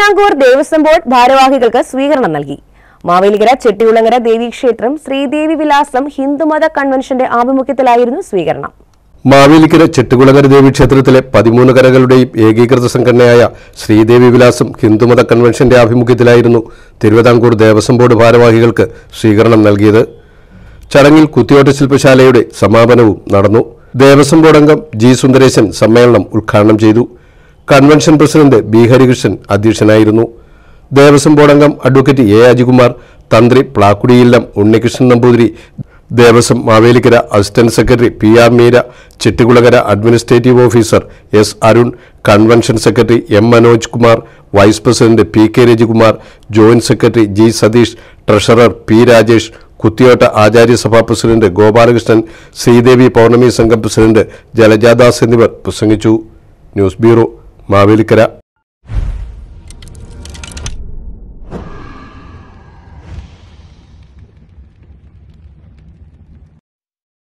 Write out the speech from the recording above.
Thiruvithamkoor Devaswom board ഭാരവാഹികൾക്ക് സ്വീകരണം നൽകി. മാവേലിക്കര ചെട്ടികുളങ്ങര ദേവീക്ഷേത്രം ശ്രീദേവി വിലാസം ഹിന്ദുമത കൺവെൻഷന്റെ ആഭിമുഖ്യത്തിലായിരുന്നു സ്വീകരണം. മാവേലിക്കര ചെട്ടികുളങ്ങര ദേവീക്ഷേത്രത്തിലെ 13 കരകളുടെയും ഏകീകൃത സംഘടനയായ ശ്രീദേവി വിലാസം ഹിന്ദുമത കൺവെൻഷന്റെ ആഭിമുഖ്യത്തിലായിരുന്നു തിരുവിതാംകൂർ ദേവസ്വം ബോർഡ് ഭാരവാഹികൾക്ക് സ്വീകരണം നൽകിയത്. ചടങ്ങിൽ കുത്തിയോട്ട ശില്പശാലയുടെ സമാപനവും നടന്നു. ദേവസ്വം ബോർഡ് അംഗം ജി സുന്ദരേശൻ സമ്മേളനം ഉദ്ഘാടനം ചെയ്തു. കൺവെൻഷൻ പ്രസിഡന്റ് ബി ഹരികൃഷ്ണൻ അധ്യക്ഷനായിരുന്നു. ദേവസ്വം ബോർഡ് അംഗം അഡ്വക്കേറ്റ് എ അജികുമാർ, തന്ത്രി Plakkudiyillam Unnikrishnan Namboothiri, Devaswom Mavelikkara assistant secretary P R Meera, Chettikulangara administrative officer S Arun, convention secretary M Manoj Kumar, vice president P K Rajikumar, joint secretary G Satheesh, treasurer P Rajesh, കുത്തിയോട്ട ആചാര്യസഭാ president Gopalakrishnan, Sridevi Pournami സംഘം പ്രസിഡന്റ് ജലജാദാസ് എന്നിവർ പ്രസംഗിച്ചു. News bureau, Mavelikkara.